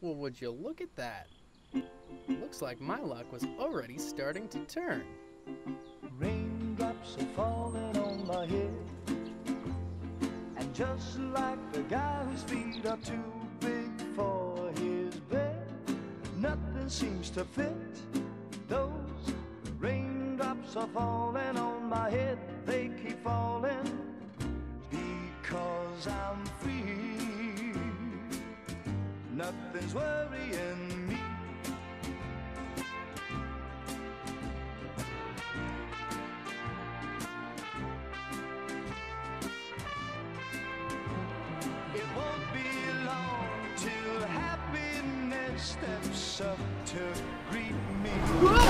Well, would you look at that? Looks like my luck was already starting to turn. Raindrops are falling on my head, and just like the guy whose feet are too big for his bed, nothing seems to fit. Those raindrops are falling on my head, they keep falling because I'm free. Nothing's worrying me. It won't be long till happiness steps up to greet me.